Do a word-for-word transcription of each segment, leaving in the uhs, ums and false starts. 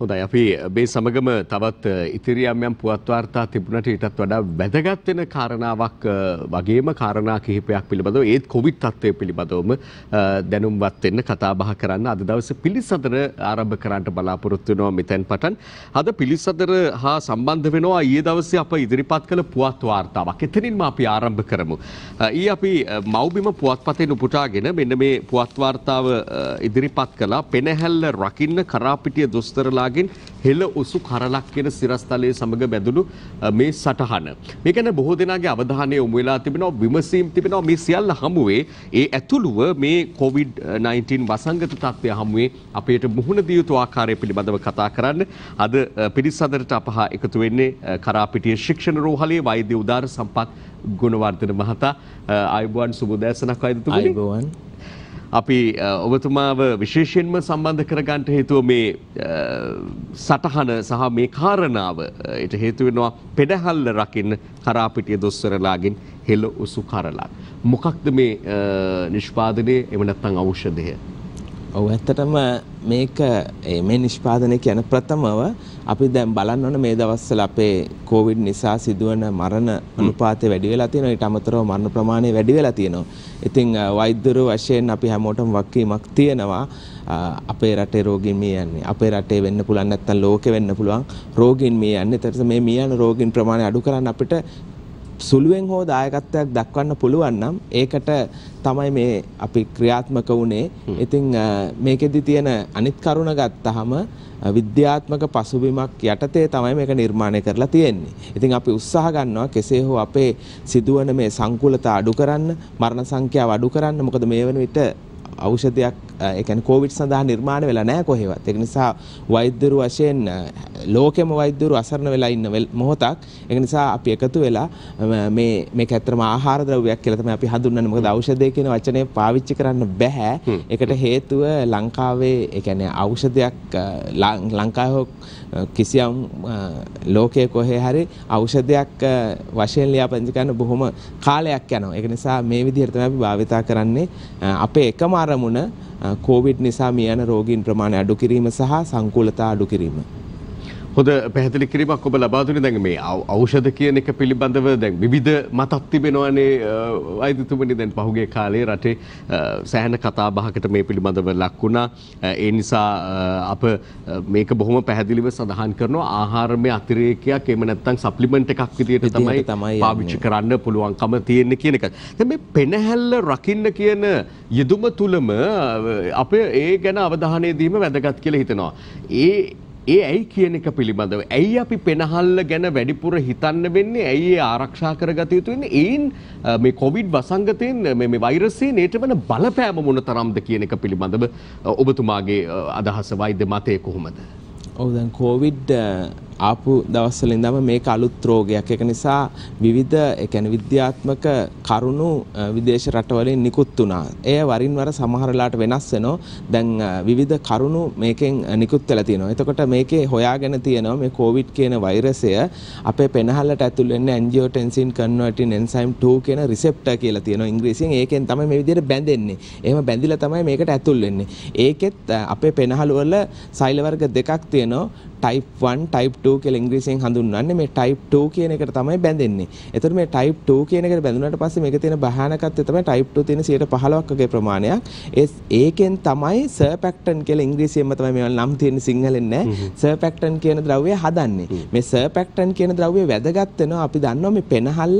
හොඳයි අපි මේ සමගම තවත් ඉතිරි යම් යම් පුවත් වාර්තා තිබුණට ඊටත් වඩා වැදගත් වෙන කාරණාවක් වගේම කාරණා කිහිපයක් පිළිබඳව ඒත් කොවිඩ් තත්ත්වය පිළිබඳවම දැනුම්වත් වෙන්න කතා බහ කරන්න අද දවසේ පිළිසඳර ආරම්භ කරන්නට බලාපොරොත්තු වෙනවා මෙතෙන් පටන් අද පිළිසඳර හා සම්බන්ධ වෙනවා ඊයේ දවසේ අප ඉදිරිපත් කළ පුවත් වාර්තාවක්. එතනින්ම අපි ආරම්භ කරමු. ඊ අපි මව්බිම පුවත්පතෙන් උපුටාගෙන මෙන්න මේ පුවත් වාර්තාව ඉදිරිපත් කළා. පෙනහැල්ල රකින්න කරාපිටිය දොස්තරලා හෙළ උසු කරලක් කියන සිරස්තලයේ සමග බැඳුණු මේ සටහන. මේ ගැන බොහෝ දෙනාගේ අවධානය යොමු වෙලා තිබෙනවා, විමසීම් තිබෙනවා. මේ සියල්ල හමුවේ ඒ ඇතුළුව මේ කොවිඩ් නයින්ටීන් වසංගත තත්ත්වය හමුවේ අපේට මුහුණ දිය යුතු ආකාරය පිළිබඳව කතා කරන්න අද පිළිසඳරට අප හා එකතු වෙන්නේ කරාපිටිය ශික්ෂණ රෝහලේ වෛද්‍ය උදාර සම්පත් ගුණවර්ධන මහතා. ආයුබෝවන් සුබ උදෑසනක් වෛද්‍යතුමනි. ආයුබෝවන්. අපි ඔබතුමාව විශේෂයෙන්ම සම්බන්ධ කරගන්නට හේතුව මේ සටහන සහ මේ කාරණාව ඊට හේතු වෙනවා පෙඩහැල්ල රකින්න කරාපිටිය දොස්තරලාගෙන් හෙළ උසු කරලක්. මොකක්ද මේ නිෂ්පාදනයේ එව නැත්නම් ඖෂධය? ඔව් ඇත්තටම මේක මේ නිෂ්පාදනය කියන ප්‍රථමව අපි දැන් බලන්න ඕන මේ දවස්වල අපේ කොවිඩ් නිසා සිදුවන මරණ අනුපාතය වැඩි වෙලා තියෙනවා. ඊට අමතරව මරණ ප්‍රමාණය වැඩි වෙලා තියෙනවා. ඉතින් වෛද්‍යවරු වශයෙන් අපි හැමෝටම වගකීමක් තියෙනවා. අපේ රටේ රෝගීන් මිය යන්නේ. අපේ රටේ වෙන්න පුළුවන් නැත්නම් ලෝකෙ වෙන්න පුළුවන් රෝගීන් මිය යන්නේ. ඒතරස මේ මිය යන රෝගීන් ප්‍රමාණය අඩු කරන්න අපිට සුළුවෙන් හෝ දායකත්වයක් දක්වන්න පුළුවන් නම් ඒකට තමයි මේ අපි ක්‍රියාත්මක වුණේ. ඉතින් මේකෙදි තියෙන අනිත් කරුණ ගත්තාම විද්‍යාත්මක පසුබිමක් යටතේ තමයි මේක නිර්මාණය කරලා තියෙන්නේ. ඉතින් අපි උත්සාහ ගන්නවා කෙසේ හෝ අපේ සිදුවන මේ සංකූලතා අඩු කරන්න, මරණ සංඛ්‍යාව අඩු කරන්න. මොකද මේ වෙන විට ඖෂධයක් ඒ කියන්නේ කොවිඩ් සඳහා නිර්මාණය වෙලා නැහැ කොහෙවත්. ඒක නිසා වෛද්‍යවරු වශයෙන් ලෝකෙම වෛද්‍යවරු අසරණ වෙලා ඉන්න මොහොතක්. ඒක නිසා අපි එකතු වෙලා මේ මේක ඇත්තටම ආහාර ද්‍රව්‍යයක් කියලා තමයි අපි හඳුන්වන්නේ. මොකද ඖෂධය කියන වචනේ පාවිච්චි කරන්න බෑ. ඒකට හේතුව ලංකාවේ ඒ කියන්නේ ඖෂධයක් ලංකාවේ කිසියම් ලෝකයේ කොහේ හරි ඖෂධයක් වශයෙන් ලියාපදිංචි කරන්න බොහොම කාලයක් යනවා. ඒක නිසා මේ විදිහට තමයි අපි භාවිතා කරන්නේ. අපේ එකම අරමුණ කොවිඩ් නිසා මිය යන රෝගීන් ප්‍රමාණය අඩු කිරීම සහ සංකූලතා අඩු කිරීම. හොඳ පැහැදිලි කිරීමක් ඔබ ලබා දුන්නේ. දැන් මේ ඖෂධ කියන එක පිළිබඳව දැන් විවිධ මතක් තිබෙනවානේ වෛද්‍යතුමනි. දැන් පහුගිය කාලේ රටේ සෑහෙන කතා බහකට මේ පිළිබඳව ලක් වුණා. ඒ නිසා අප මේක බොහොම පැහැදිලිව සඳහන් කරනවා ආහාරමය අතිරේකයක් එහෙම නැත්නම් සප්ලිමන්ට් එකක් විදියට තමයි පාවිච්චි කරන්න පුළුවන්කම තියෙන්නේ කියන එක. දැන් මේ පෙනහැල්ල රකින්න කියන යෙදුම තුලම අපේ ඒ ගැන අවධානය දීම වැදගත් කියලා හිතනවා. ඒ ඒ ඇයි කියන එක පිළිබඳව ඇයි අපි පෙනහල්ල ගැන වැඩිපුර හිතන්න වෙන්නේ? ඇයි ඒ ආරක්ෂා කරගත යුතු වෙන්නේ? ඒන් මේ කොවිඩ් වසංගතයෙන් මේ වෛරසයෙන් ඒට වෙන බලපෑම මොන තරම්ද කියන එක පිළිබඳව ඔබතුමාගේ අදහස, වෛද්‍ය මතය කොහොමද? ඔව් දැන් කොවිඩ් ආපු දවස්වල ඉඳන්ම මේක අලුත් රෝගයක්. ඒක නිසා විවිධ ඒ කියන්නේ විද්‍යාත්මක කරුණු විදේශ රටවලින් නිකුත් වුණා. එය වරින් වර සමහර වෙලාවට වෙනස් වෙනවා. දැන් විවිධ කරුණු මේකෙන් නිකුත් වෙලා තියෙනවා. එතකොට මේකේ හොයාගෙන තියෙනවා මේ කොවිඩ් කියන වෛරසය අපේ පෙනහල්ලට ඇතුල් වෙන්නේ ඇන්ජියෝටෙන්සින් කන්වර්ටින් එන්සයිම් two කියන රිසෙප්ටර් කියලා තියෙනවා ඉංග්‍රීසියෙන්. ඒකෙන් තමයි මේ විදිහට බැඳෙන්නේ. එහෙම බැඳිලා තමයි මේකට ඇතුල් වෙන්නේ. ඒකෙත් අපේ පෙනහළු වල සෛල වර්ග දෙකක් තියෙනවා. type one type two කියලා ඉංග්‍රීසියෙන් හඳුන්වන්නේ. මේ type two කියන එකට තමයි බැඳෙන්නේ. එතකොට මේ type two කියන එකට බැඳුනාට පස්සේ මේකේ තියෙන භයානකත්වය තමයි type two තියෙන one hundred fifteen වගේ ප්‍රමාණයක්. ඒ ඒකෙන් තමයි සර්පැක්ටන් කියලා ඉංග්‍රීසියෙන්ම තමයි මේවල නම් තියෙන සිංහලෙන් නෑ. සර්පැක්ටන් කියන ද්‍රව්‍යය හදන්නේ. මේ සර්පැක්ටන් කියන ද්‍රව්‍යය වැදගත් වෙනවා. අපි දන්නවා මේ පෙනහල්ල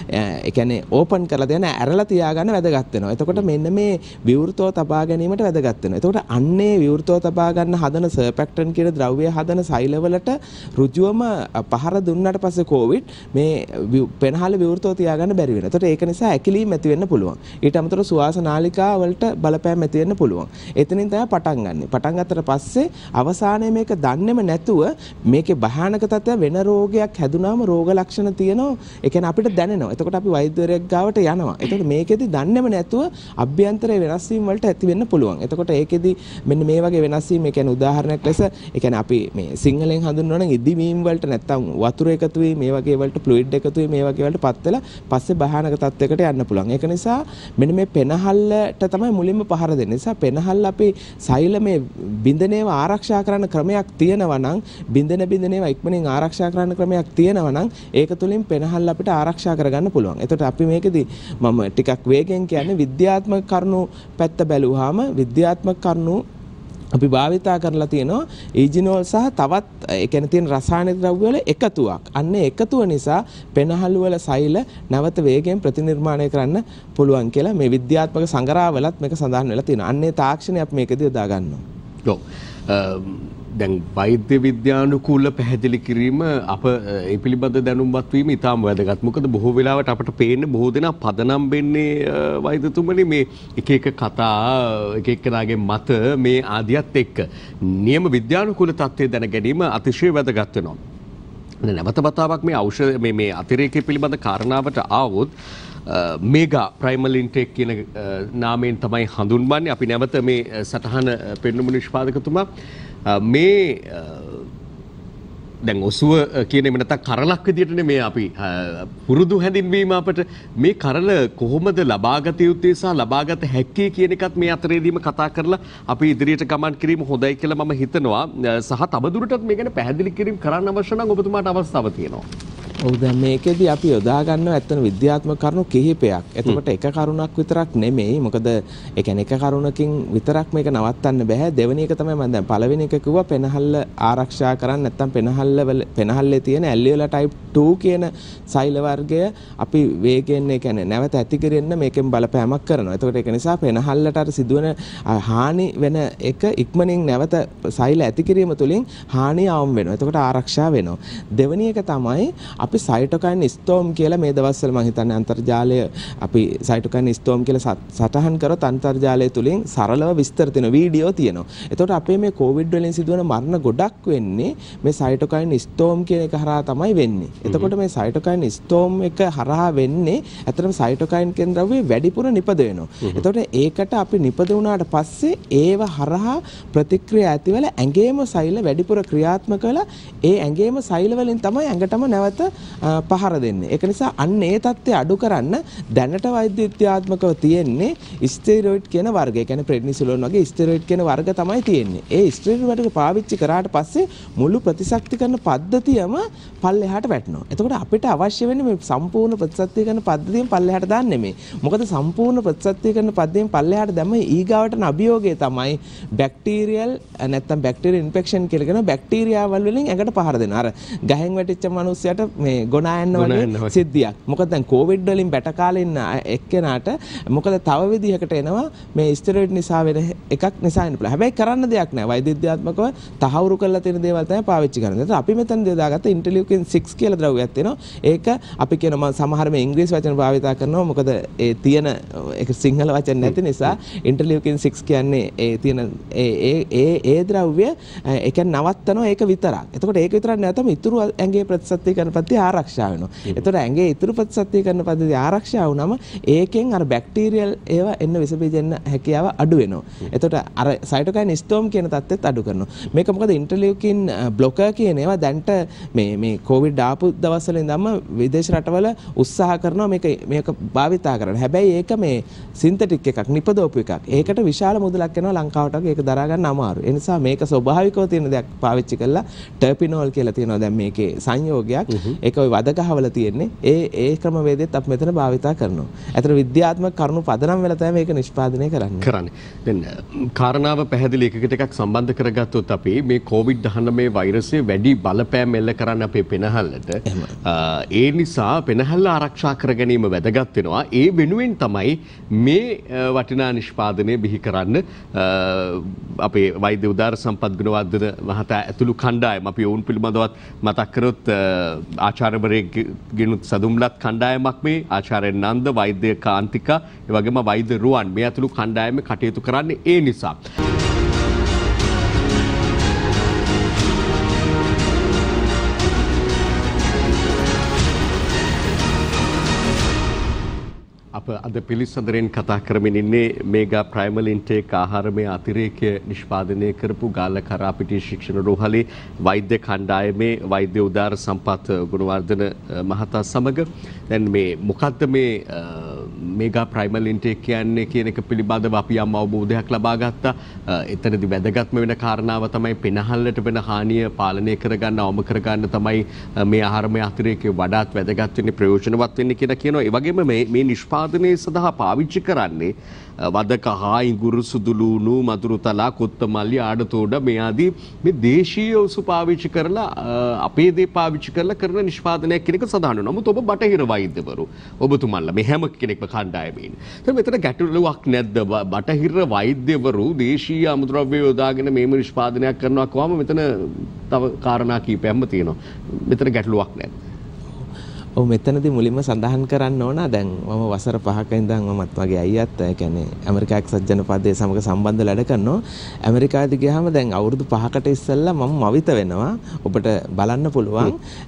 ඒ කියන්නේ ඕපන් කරලා තියන ඇරලා තියාගන්න වැදගත් වෙනවා. එතකොට මෙන්න මේ විවෘතව තබා ගැනීමට වැදගත් වෙනවා. එතකොට අන්නේ විවෘතව තබා ගන්න හදන සර්පැක්ටන් කියන ද්‍රව්‍යය හදන සෛලවලට ඍජුවම පහර දුන්නාට පස්සේ කොවිඩ් මේ පෙනහල විවෘතව තියාගන්න බැරි වෙනවා. ඒකට ඒක නිසා ඇකිලීම් ඇති වෙන්න පුළුවන්. ඊට අමතරව සුවාස නාලිකා වලට බලපෑම් ඇති වෙන්න පුළුවන්. එතනින් තමයි පටන් ගන්නෙ. පටන් ගත්තට පස්සේ අවසානයේ මේක දන්නේම නැතුව මේකේ භයානක තත්ත්වය වෙන රෝගයක් හැදුනාම රෝග ලක්ෂණ තියෙනවා. ඒ කියන්නේ අපිට දැනෙනවා. එතකොට අපි වෛද්‍යවරයෙක් ගාවට යනවා. එතකොට මේකෙදි දන්නේම නැතුව අභ්‍යන්තරයේ වෙනස් වීම වලට ඇති වෙන්න පුළුවන්. එතකොට ඒකෙදි මෙන්න මේ වගේ වෙනස් වීම, ඒ කියන්නේ උදාහරණයක් ලෙස ඒ කියන්නේ අපි මේ සිංහලෙන් හඳුන්වනවා නම් ඉදිවීම වලට නැත්තම් වතුර එකතු වී මේ වගේ වලට ෆ්ලුයිඩ් එකතු වී මේ වගේ වලට පත් වෙලා පස්සේ භයානක තත්යකට යන්න පුළුවන්. ඒක නිසා මෙන්න මේ පෙනහල්ලට තමයි මුලින්ම පහර දෙන්නේ. නිසා පෙනහල්ල අපි සෛල මේ බින්දනේව ආරක්ෂා කරන්න ක්‍රමයක් තියෙනවා නම් බින්දන බින්දනේව ඉක්මනින් ආරක්ෂා කරන්න ක්‍රමයක් තියෙනවා නම් ඒක තුලින් පෙනහල්ල අපිට ආරක්ෂා කරගන්න පුළුවන්. එතකොට අපි මේකෙදි මම ටිකක් වේගෙන් කියන්නේ විද්‍යාත්මක කරුණු පැත්ත බැලුවාම විද්‍යාත්මක කරුණු අපි භාවිතා කරලා තියෙනවා ඊජිනෝල් සහ තවත් ඒ කියන්නේ තියෙන රසායනික ද්‍රව්‍ය වල එකතුවක්. අන්න එකතුව නිසා පෙනහළු වල සෛල නැවත වේගයෙන් ප්‍රතිනිර්මාණය කරන්න පුළුවන් කියලා මේ විද්‍යාත්මක සංග්‍රහවලත් මේක සඳහන් වෙලා තියෙනවා. අන්නේ තාක්ෂණය අපි මේකදී යොදා ගන්නවා. ඔව්. දැන් වෛද්‍ය විද්‍යානුකූල පැහැදිලි කිරීම අප ඒ පිළිබඳ දැනුම්වත් වීම ඉතාම වැදගත්. මොකද බොහෝ වෙලාවට අපට පේන්නේ බොහෝ දෙනා පදනම් වෙන්නේ වෛද්‍යතුමනි මේ එක එක කතා එක එක්කෙනාගේ මත මේ ආදියත් එක්ක නියම විද්‍යානුකූල තත්ත්වය දැන ගැනීම අතිශය වැදගත් වෙනවා. නැවත වතාවක් මේ ඖෂධ මේ මේ අතිරේකය පිළිබඳ කාරණාවට ආවොත් මේගා ප්‍රයිමල් ඉන්ටේක් කියන නාමයෙන් තමයි හඳුන්වන්නේ. අපි නැවත මේ සටහන පෙන්වමු නිෂ්පාදකතුමා. මේ දැන් ඔසුව කියන එම නැත්නම් කරලක් විදියටනේ මේ අපි පුරුදු හැඳින්වීම අපට මේ කරල කොහොමද ලබාගත යුත්තේ සහ ලබාගත හැක්කේ කියන එකත් මේ අතරේදීම කතා කරලා අපි ඉදිරියට ගමන් කිරීම හොඳයි කියලා මම හිතනවා. සහ තවදුරටත් මේ ගැන පැහැදිලි කිරීම කරන්න අවශ්‍ය නම් ඔබතුමාට අවස්ථාව තියෙනවා. ඔව් දැන් මේකෙදි අපි යොදා ගන්නවා ඇත්තන විද්‍යාත්මක කරුණු කිහිපයක්. එතකොට එක කරුණක් විතරක් නෙමෙයි. මොකද ඒ කියන්නේ එක කරුණකින් විතරක් මේක නවත්තන්න බෑ. දෙවෙනි එක තමයි මම දැන් පළවෙනි එක කිව්වා පෙනහල්ල ආරක්ෂා කරන්න නැත්නම් පෙනහල්ල පෙනහල්ලේ තියෙන ඇල්ලියෝලා ටයිප් two කියන සෛල වර්ගය අපි වේගයෙන් ඒ කියන්නේ නැවත ඇති කරෙන්න මේකෙන් බලපෑමක් කරනවා. එතකොට ඒක නිසා පෙනහල්ලට අර සිදුවන හානි වෙන එක ඉක්මනින් නැවත සෛල ඇති කිරීම තුළින් හානිය අවම වෙනවා. එතකොට ආරක්ෂා වෙනවා. දෙවෙනි එක තමයි අපි සයිටෝකයින් ස්තෝම් කියලා මේ දවස්වල මම හිතන්නේ අන්තර්ජාලය අපි සයිටෝකයින් ස්තෝම් කියලා සටහන් කරොත් අන්තර්ජාලය තුලින් සරලව විස්තර තියෙන වීඩියෝ තියෙනවා. එතකොට අපේ මේ කොවිඩ් වලින් සිදුවන මරණ ගොඩක් වෙන්නේ මේ සයිටෝකයින් ස්තෝම් කියන එක හරහා තමයි වෙන්නේ. එතකොට මේ සයිටෝකයින් ස්තෝම් එක හරහා වෙන්නේ ඇත්තටම සයිටෝකයින් කියන ද්‍රව්‍ය වැඩිපුර නිපද වෙනවා. එතකොට ඒකට අපි නිපද වුණාට පස්සේ ඒව හරහා ප්‍රතික්‍රියා ඇතිවල ඇඟේම සෛල වැඩිපුර ක්‍රියාත්මක වෙලා ඒ ඇඟේම සෛල වලින් තමයි ඇඟටම නැවත පහර දෙන්නේ. ඒක නිසා අන්න ඒ தත්ත්වය අඩු කරන්න දැනට වෛද්‍ය විද්‍යාත්මකව තියෙන්නේ ස්ටෙරොයිඩ් කියන වර්ගය. ඒ කියන්නේ ප්‍රෙඩ්නිසෝලෝන් වගේ ස්ටෙරොයිඩ් කියන වර්ග තමයි තියෙන්නේ. ඒ ස්ටෙරොයිඩ් වර්ග පාවිච්චි කරාට පස්සේ මුළු ප්‍රතිශක්තිකරණ පද්ධතියම පල්ලෙහාට වැටෙනවා. එතකොට අපිට අවශ්‍ය වෙන්නේ මේ සම්පූර්ණ ප්‍රතිශක්තිකරණ පද්ධතියෙන් පල්ලෙහාට දාන්න නෙමෙයි. මොකද සම්පූර්ණ ප්‍රතිශක්තිකරණ පද්ධතියෙන් පල්ලෙහාට දැම්ම ඊගාවටන අභියෝගය තමයි බැක්ටීරියල් නැත්තම් බැක්ටීරියල් ඉන්ෆෙක්ෂන් කියලා කියන බැක්ටීරියා වල වලින් ඇඟට පහර දෙනවා. අර ගහෙන් වැටිච්ච මිනිස්සයාට මේ ගොනා යන්න වගේ සිද්ධියක්. මොකද දැන් කොවිඩ් වලින් බැට කාලේ ඉන්න එක්කෙනාට මොකද තව විදිහකට එනවා මේ ස්ටෙරොයිඩ් නිසා වෙන එකක් නිසා එන්න පුළුවන්. හැබැයි කරන්න දෙයක් නැහැ. වෛද්‍ය විද්‍යාත්මකව තහවුරු කරලා තියෙන දේවල් තමයි පාවිච්චි කරන්නේ. ඒත් අපි මෙතන දාගත්ත ඉන්ටර්ලියුකින් six කියලා ද්‍රව්‍යයක් තියෙනවා. ඒක අපි කියන සමහර මේ ඉංග්‍රීසි වචන භාවිතා කරනවා. මොකද ඒ තියෙන ඒක සිංහල වචන නැති නිසා ඉන්ටර්ලියුකින් six කියන්නේ ඒ තියෙන ඒ ඒ ඒ ද්‍රව්‍ය ඒ කියන්නේ නවත්තනවා ඒක විතරක්. එතකොට ඒක විතරක් නැත්නම් ඉතුරු ඇඟේ ප්‍රතිශක්තිකරණ පද්ධතිය ආරක්ෂා වෙනවා. එතකොට ඇඟේ ඉතුරු ප්‍රතිශක්තිකරණ පද්ධතිය ආරක්ෂා වුණාම ඒකෙන් අර බැක්ටීරියල් ඒවා එන්න විස බීජ එන්න හැකියාව අඩු වෙනවා. එතකොට අර සයිටෝකයින් ස්තෝම් කියන තත්ත්වෙත් අඩු කරනවා. මේක මොකද ඉන්ටර්ලියුකින් බ්ලොකර් කියන ඒවා දැන්ට මේ මේ කොවිඩ් ආපු දවස්වල ඉඳන්ම විදේශ රටවල උත්සාහ කරනවා මේක මේක භාවිතා කරන්න. හැබැයි ඒක මේ සින්තටික් එකක් නිපදවපු එකක්. ඒකට විශාල මුදලක් යනවා ලංකාවට වගේ ඒක දරා ගන්න අමාරුයි. ඒ නිසා මේක ස්වභාවිකව තියෙන දෙයක් පාවිච්චි කරලා ටර්පිනෝල් කියලා තියෙනවා දැන් මේකේ සංයෝගයක්. ඒක ওই වදගහවල තියෙන්නේ. ඒ ඒ ක්‍රමවේදෙත් අපි මෙතන භාවිතා කරනවා. අතන විද්‍යාත්මක කරුණු පදනම් වෙලා තමයි මේක නිෂ්පාදනය කරන්නේ. කරන්නේ. දැන් කාරණාව පැහැදිලි එකකට එකක් සම්බන්ධ කරගත්තොත් අපි මේ කොවිඩ් දහනවය වෛරසය වැඩි බලපෑම් එල්ල කරන්න අපේ පෙනහල්ලට. ඒ නිසා පෙනහල්ල ආරක්ෂා කර ගැනීම වැදගත් වෙනවා. ඒ වෙනුවෙන් තමයි මේ වටිනා නිෂ්පාදනය බිහි කරන්න අපේ වෛද්‍ය උදාර සම්පත් ගුණවර්ධන මහතා ඇතුළු කණ්ඩායම අපි ඔවුන් පිළිබඳවත් මතක් කරොත් ආචාර්යවරයෙක්ගෙනුත් සදුම්ලත් කණ්ඩායමක් මේ ආචාර්ය නන්ද වෛද්‍ය කාන්තිකා ඒ වගේම වෛද්‍ය රුවන් මේ ඇතුළු කණ්ඩායම කටයුතු කරන්නේ ඒ නිසා. අප අද පිළිසඳරෙන් කතා කරමින් ඉන්නේ මේගා ප්‍රයිමල් ඉන්ටේක් ආහාරමය අතිරේකය නිෂ්පාදනය කරපු ගාල්ල කරාපිටිය ශික්ෂණ රෝහලේ වෛද්‍ය කණ්ඩායමේ වෛද්‍ය උදාර සම්පත් ගුණවර්ධන මහතා සමග දැන් මේ මොකද්ද මේ මේගා ප්‍රයිමල් ඉන්ටේක් කියන්නේ කියන එක පිළිබඳව අපි යම් අවබෝධයක් ලබා ගත්තා. එතනදී වැදගත්ම වෙන කාරණාව තමයි පෙනහල්ලට වෙන හානිය පාලනය කරගන්න අවම කරගන්න තමයි මේ ආහාරමය අතිරේකය වඩාත් වැදගත් වෙන්නේ ප්‍රයෝජනවත් වෙන්නේ කියලා කියනවා. ඒ වගේම මේ මේ නිෂ්පාදනය සඳහා පාවිච්චි කරන්නේ වදක හා ඉඟුරු සුදුලුණු මధుරු තලා කොත්තමල්ලි ආඩතෝඩ මේ ආදී මේ දේශීය උසු පාවිච්චි කරලා අපේ දේ පාවිච්චි කරලා කරන නිෂ්පාදනයක් කියන එක සඳහන් වෙනවා. නමුත් ඔබ බටහිර වෛද්‍යවරු ඔබතුමන්ලා මේ හැම කෙනෙක්ම කණ්ඩායමේ ඉන්නේ. ඒත් මෙතන ගැටලුවක් නැද්ද? බටහිර වෛද්‍යවරු දේශීය අමුද්‍රව්‍ය යොදාගෙන මේම නිෂ්පාදනයක් කරනවා කොහොම මෙතන තව කාරණා කීපයක්ම තියෙනවා. මෙතන ගැටලුවක් නැද්ද? ඔව් මෙතනදී මුලින්ම සඳහන් කරන්න ඕන දැන් මම වසර පහක ඉඳන් මමත් වගේ අයියත් ඒ කියන්නේ ඇමරිකා එක්සත් ජනපදයේ සමග සම්බන්ධ වැඩ කරනවා. ඇමරිකාදී ගියාම දැන් අවුරුදු පහකට ඉස්සෙල්ලා මම මවිත වෙනවා. ඔබට බලන්න පුළුවන්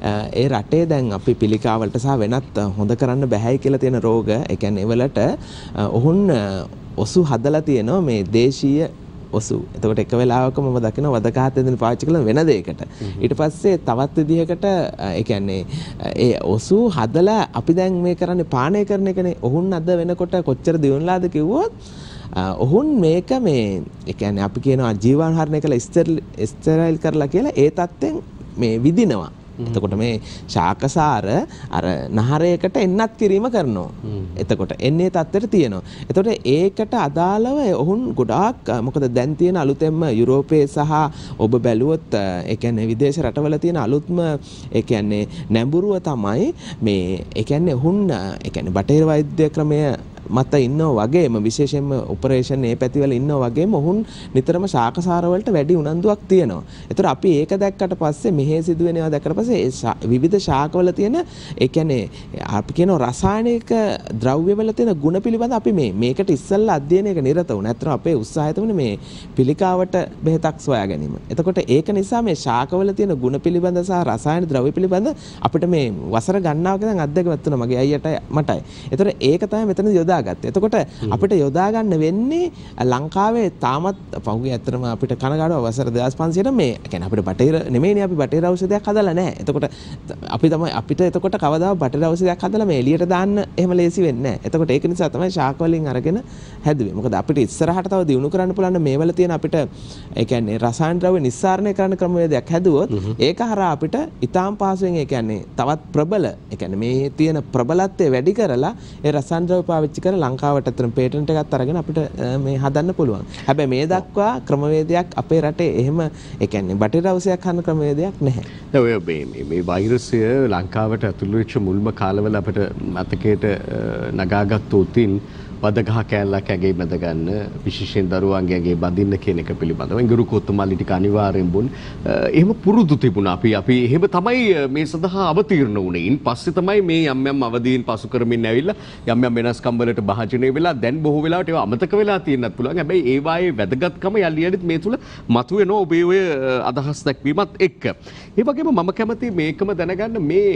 ඒ රටේ දැන් අපි පිළිකාවලට සහ වෙනත් හොඳ කරන්න බෑයි කියලා තියෙන රෝග ඒ කියන්නේ ඒවලට ඔවුන් ඔසු හදලා තියෙනවා මේ දේශීය ඔසු. එතකොට එක වෙලාවක මම දකිනවා වදකහත් දෙන්න පාවිච්චි කළා වෙන දෙයකට. ඊට පස්සේ තවත් විදිහකට ඒ කියන්නේ ඒ ඔසු හදලා අපි දැන් මේ කරන්නේ පානය කරන එකනේ. ඔහුන් අද වෙනකොට කොච්චර දියුණුලාද කිව්වොත් ඔහුන් මේක මේ ඒ කියන්නේ අපි කියනවා ජීවාණුහරණය කළා ස්ටෙරයිල් කරලා කියලා ඒ තත්ත්වෙන් මේ විදිනවා. එතකොට මේ ශාකසාර අර නහරයකට එන්නත් කිරීම කරනවා. එතකොට එන්නේ තත්ත්වයට තියෙනවා. එතකොට ඒකට අදාළව ඔවුන් ගොඩාක් මොකද දැන් තියෙන අලුතෙන්ම යුරෝපයේ සහ ඔබ බැලුවොත් ඒ කියන්නේ විදේශ රටවල තියෙන අලුත්ම ඒ කියන්නේ නැඹුරුව තමයි මේ ඒ කියන්නේ ඔවුන් ඒ කියන්නේ බටහිර වෛද්‍ය ක්‍රමය මත ඉන්නෝ වගේම විශේෂයෙන්ම ඔපරේෂන් ඒ පැතිවල ඉන්නෝ වගේම ඔවුන් නිතරම ශාකසාර වලට වැඩි උනන්දුවක් තියෙනවා. ඒතර අපි ඒක දැක්කට පස්සේ මෙහි සිදුවෙන ඒවා දැක්කට පස්සේ විවිධ ශාකවල තියෙන ඒ කියන්නේ අපි කියන රසායනික ද්‍රව්‍යවල තියෙන ගුණ පිළිබඳ අපි මේ මේකට ඉස්සෙල්ලා අධ්‍යයනයක නිරත වුණා. ඇත්තටම අපේ උත්සාහය තමයි මේ පිළිකාවට බෙහෙතක් සොයා ගැනීම. එතකොට ඒක නිසා මේ ශාකවල තියෙන ගුණ පිළිබඳ සහ රසායනික ද්‍රව්‍ය පිළිබඳ අපිට මේ වසර ගණනාවක දැන් අත්දැකීමක් තුන මගේ අයියට මටයි. ඒතර ඒක තමයි මෙතන යොදා ගත්තේ. එතකොට අපිට යොදා ගන්න වෙන්නේ ලංකාවේ තාමත් පහුගිය ඇත්තටම අපිට කනගාටුව වසර දෙදාස් පන්සියයට මේ කියන්නේ අපිට බටහිර නෙමෙයිනේ අපි බටහිර ඖෂධයක් හදලා නැහැ. එතකොට අපි තමයි අපිට එතකොට කවදාවත් බටහිර ඖෂධයක් හදලා මේ එළියට දාන්න එහෙම ලේසි වෙන්නේ නැහැ. එතකොට ඒක නිසා තමයි ශාක වලින් අරගෙන හැදුවේ. මොකද අපිට ඉස්සරහට තව දියුණු කරන්න පුළුවන් මේවල තියෙන අපිට ඒ කියන්නේ රසායන ද්‍රව්‍ය නිස්සාරණය කරන්න ක්‍රමවේදයක් හැදුවොත් ඒක හරහා අපිට ඊටාම් පහසුවෙන් ඒ කියන්නේ තවත් ප්‍රබල ඒ කියන්නේ මේ තියෙන ප්‍රබලත්වය වැඩි කරලා ඒ රසායන ද්‍රව්‍ය පාවිච්චි කරලා ලංකාවට අතර පේටන්ට් එකක් අරගෙන අපිට මේ හදන්න පුළුවන්. හැබැයි මේ දක්වා ක්‍රමවේදයක් අපේ රටේ එහෙම ඒ කියන්නේ බටහිර ඖෂධයක් හදන ක්‍රමවේදයක් නැහැ. දැන් ඔය මේ මේ වෛරසය ලංකාවට ඇතුළු වෙච්ච මුල්ම කාලවල අපිට මතකයට නගාගත් උතින් වදගහ කෑල්ලක් ඇගේ බැඳ ගන්න විශේෂයෙන් දරුවන්ගේ ඇගේ බඳින්න කියන එක පිළිබඳව ඉඟුරු කොත්තමල්ලි ටික අනිවාර්යෙන් බොන්න. එහෙම පුරුදු තිබුණා. අපි අපි එහෙම තමයි මේ සඳහා අවතීර්ණ වුණේ. ඉන් පස්සේ තමයි මේ යම් යම් අවදීන් පසු කරමින් ඇවිල්ලා යම් යම් වෙනස්කම් වලට භාජනය වෙලා දැන් බොහෝ වෙලාවට ඒවා අමතක වෙලා තියෙන්නත් පුළුවන්. හැබැයි ඒ වායේ වැදගත්කම යලි යලිත් මේ තුල මතුවෙනවා ඔබේ ඔය අදහස් දක්වීමත් එක්ක. ඒ වගේම මම කැමති මේකම දැනගන්න මේ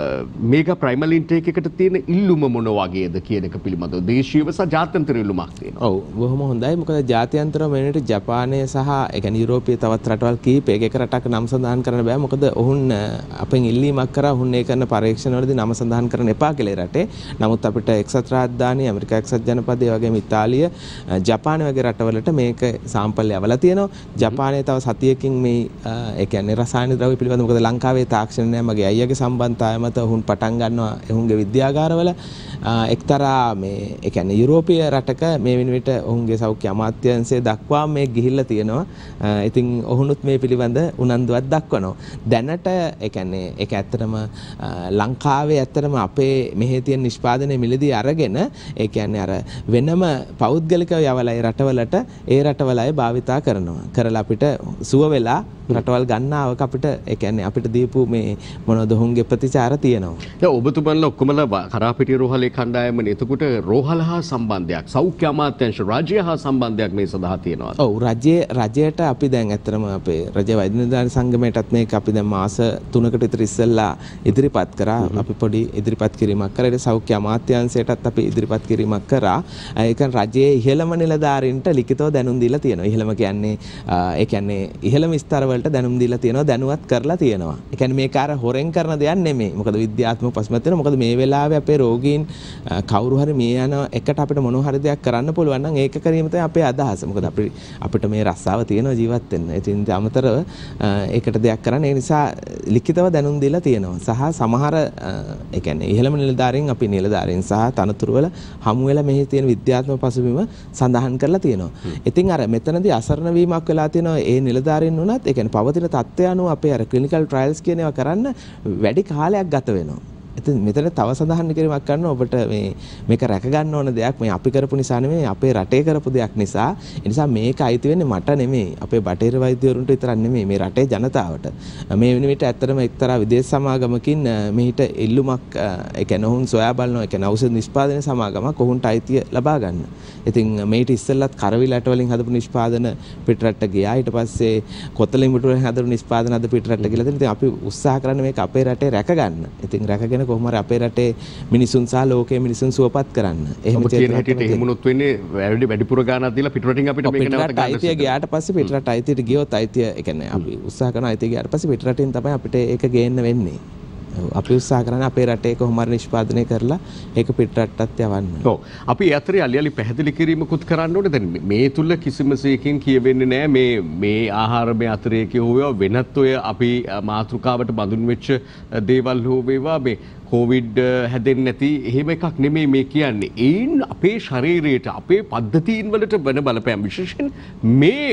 මේගා ප්‍රයිමල් ඉන්ටේක් එකට තියෙන ඉල්ලුම මොන වගේද කියන එක පිළිබඳව දේශීයව ජාත්‍යන්තර ඉල්ලුමක් තියෙනවා. ඔව් බොහොම හොඳයි. මොකද ජාත්‍යන්තර මෙන්නට ජපානය සහ ඒ කියන්නේ යුරෝපීය තවත් රටවල් කීපයක එක රටක නම් සඳහන් කරන්න බෑ. මොකද ඔවුන් අපෙන් ඉල්ලීමක් කරා ඔවුන් ඒ කරන පරීක්ෂණවලදී නම සඳහන් කරන්න එපා කියලා රටේ. නමුත් අපිට එක්සත් රාජධානිය ඇමරිකා එක්සත් ජනපදයේ වගේම ඉතාලිය ජපානය වගේ රටවලට මේක සාම්පල් යවලා තියෙනවා. ජපානයේ තව සතියකින් මේ ඒ කියන්නේ රසායනික ද්‍රව්‍ය පිළිබඳව මොකද ලංකාවේ තාක්ෂණ නෑ. මගේ අයියාගේ සම්බන්ධතාවය මත ඔවුන් පටන් ගන්නවා ඔවුන්ගේ විද්‍යාගාරවල එක්තරා මේ ඒ කියන්නේ යුරෝපීය රටක මේ වෙනුවට ඔවුන්ගේ සෞඛ්‍ය අමාත්‍යාංශය දක්වා මේ ගිහිල්ලා තියෙනවා. ඉතින් ඔවුනුත් මේ පිළිබඳ උනන්දුවක් දක්වනවා. දැනට ඒ කියන්නේ ඒක ඇත්තටම ලංකාවේ ඇත්තටම අපේ මෙහි තියෙන නිෂ්පාදනයේ මිලදී අරගෙන ඒ කියන්නේ අර වෙනම පෞද්ගලිකව යවලා ඒ රටවලට ඒ රටවල අය භාවිතා කරනවා. කරලා අපිට සුව වෙලා රටවල් ගන්නාවක අපිට ඒ කියන්නේ අපිට දීපු මේ මොනවද ඔවුන්ගේ ප්‍රතිචාර තියෙනවා. දැන් ඔබතුමන්ලා ඔක්කොමලා කරාපිටිය රෝහලේ කණ්ඩායමනේ. එතකොට රෝහල හා සම්බන්ධයක්, සෞඛ්‍ය අමාත්‍යාංශ රාජ්‍ය හා සම්බන්ධයක් මේ සඳහා තියෙනවා. ඔව් රජයේ රජයට අපි දැන් ඇත්තටම අපේ රජ වෛද්‍ය නිලධාරි සංගමයටත් මේක අපි දැන් මාස තුනකට විතර ඉස්සෙල්ලා ඉදිරිපත් කරා. අපි පොඩි ඉදිරිපත් කිරීමක් කරා. ඒ සෞඛ්‍ය අමාත්‍යාංශයටත් අපි ඉදිරිපත් කිරීමක් කරා. ඒක රජයේ ඉහළම නිලධාරීන්ට ලිඛිතව දැනුම් දීලා තියෙනවා. ඉහළම කියන්නේ ඒ කියන්නේ ඉහළම ස්තර වලට දැනුම් දීලා තියෙනවා, දැනුවත් කරලා තියෙනවා. ඒ කියන්නේ මේක අර හොරෙන් කරන දෙයක් නෙමෙයි. මොකද විද්‍යාත්මක පසුබිමක් තියෙනවා. මොකද මේ වෙලාවේ අපේ රෝගීන් කවුරු හරි මේ යන එකට අපිට මොන හරි දෙයක් කරන්න පුළුවන් නම් ඒක කිරීම තමයි අපේ අදහස. මොකද අපි අපිට මේ රස්සාව තියෙනවා ජීවත් වෙන්න. ඉතින් අමතරව ඒකට දෙයක් කරන්න ඒ නිසා ලිඛිතව දැනුම් දීලා තියෙනවා. සහ සමහර ඒ කියන්නේ ඉහළම නිලධාරීන් අපි නිලධාරීන් සහ තනතුරු වල හමු වෙලා මෙහි තියෙන විද්‍යාත්මක පසුබිම සඳහන් කරලා තියෙනවා. ඉතින් අර මෙතනදී අසරණ වීමක් වෙලා තියෙනවා ඒ නිලධාරීන් උනත් ඒ කියන්නේ පවතින තත්ත්වය අනුව අපේ අර ක්ලිනිකල් ට්‍රයල්ස් කියන ඒවා කරන්න වැඩි කාලයක් ගත වෙනවා. ඉතින් මෙතන තව සඳහන් කිරීමක් කරනවා ඔබට මේ මේක රැක ගන්න ඕන දෙයක් මේ අපි කරපු නිසා නෙමෙයි අපේ රටේ කරපු දෙයක් නිසා. ඒ නිසා මේක අයිති වෙන්නේ මට නෙමෙයි අපේ බටහිර වෛද්‍යවරුන්ට විතරක් නෙමෙයි මේ රටේ ජනතාවට. මේ වෙන විට ඇත්තටම එක්තරා විදේශ සමාගමකින් මෙහිට ඉල්ලුමක් ඒ කියන්නේ ඔවුන් සොයා බලනවා. ඒ කියන්නේ ඖෂධ නිෂ්පාදන සමාගමක් ඔවුන්ට අයිතිය ලබා ගන්න. ඉතින් මේට ඉස්සෙල්ලත් කරවිලට වලින් හදපු නිෂ්පාදන පිටරටට ගියා. ඊට පස්සේ කොතලින්බුට වලින් හදපු නිෂ්පාදන අද පිටරටට ගිහලා තියෙනවා. ඉතින් අපි උත්සාහ කරන්නේ මේක අපේ රටේ රැක ගන්න. ඉතින් රැකගෙන කොහොම හරි අපේ රටේ මිනිසුන් සහ ලෝකයේ මිනිසුන් සුවපත් කරන්න. එහෙම කියන හැටියට එහෙමුණොත් වෙන්නේ වැඩි වැඩිපුර ගාණක් දීලා පිටරටින් අපිට මේක නැවත ගන්න. අයිතිය ගියාට පස්සේ පිටරට අයිතියට ගියොත් අයිතිය ඒ කියන්නේ අපි උත්සාහ කරන අයිතිය ගියාට පස්සේ පිටරටින් තමයි අපිට ඒක ගේන්න වෙන්නේ. අපි උත්සාහ කරන්නේ අපේ රටේ කොහොම හරි නිෂ්පාදනය කරලා ඒක පිටරටටත් යවන්න. ඔව්. අපි අතරේ අලි අලි පැහැදිලි කිරීමකුත් කරන්න ඕනේ. දැන් මේ තුල කිසිම සේකින් කියවෙන්නේ නැහැ මේ මේ ආහාර මේ අතරේ කියුවා වෙනත් ඔය අපි මාතෘකාවට බඳුන් වෙච්ච දේවල් හෝ වේවා මේ කොවිඩ් හැදෙන්නේ නැති එහෙම එකක් නෙමෙයි මේ කියන්නේ. ඒන් අපේ ශරීරයට අපේ පද්ධතීන් වලට වෙන බලපෑම් විශේෂයෙන් මේ